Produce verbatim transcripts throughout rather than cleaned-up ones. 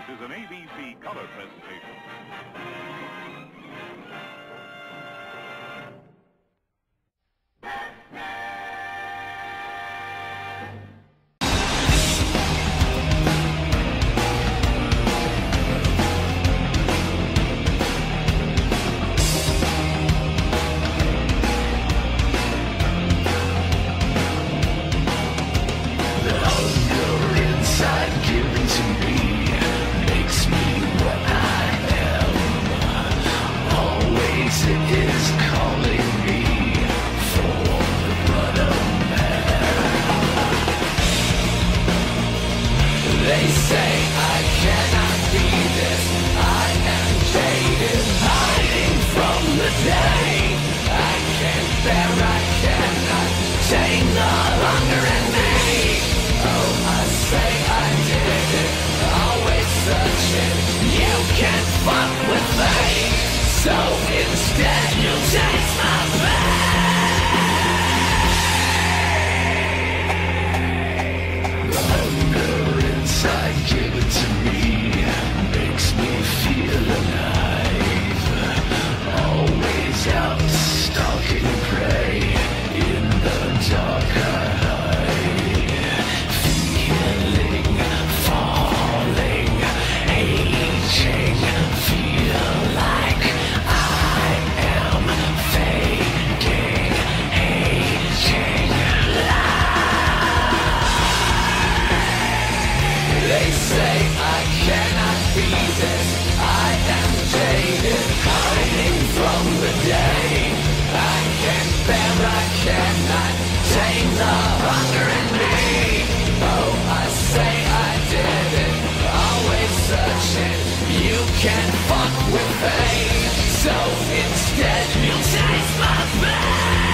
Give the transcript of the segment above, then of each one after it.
is an A B C color presentation. They say I cannot be this, I am jaded, hiding from the day. I can't bear, I cannot tame the hunger in me. Oh, I say I did it, always searching. You can't fuck with me, so instead you taste my pain. I give it to me, makes me feel alive. Always out stalking prey, in the dark I hide. Feeling, falling, aging, feel like I am fading, aging. They say I cannot be this, I am jaded, hiding from the day. I can't bear, I cannot tame the hunger in me. Oh, I say I did it, always searching. You can't fuck with me, so instead you'll taste my pain.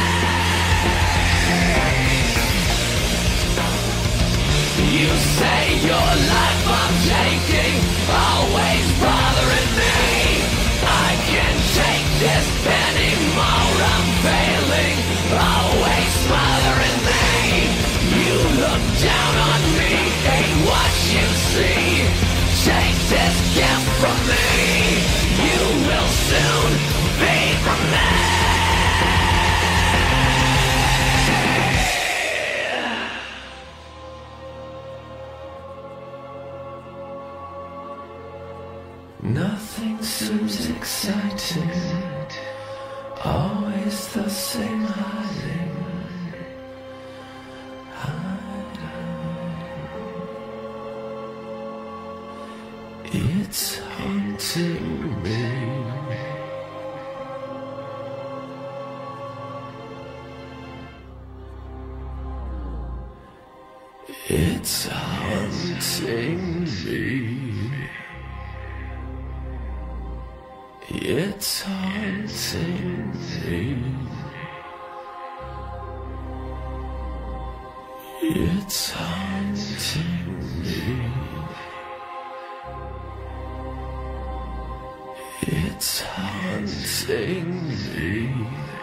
You say your life I'm taking, always bothering me. I can't take this anymore, I'm failing, always smothering me. You look down on me, ain't what you see. Take this gift from me, you will soon be from me. Nothing seems exciting, always the same hiding. Hiding. It's haunting me. It's haunting me. It's haunting me. It's haunting me. It's haunting me.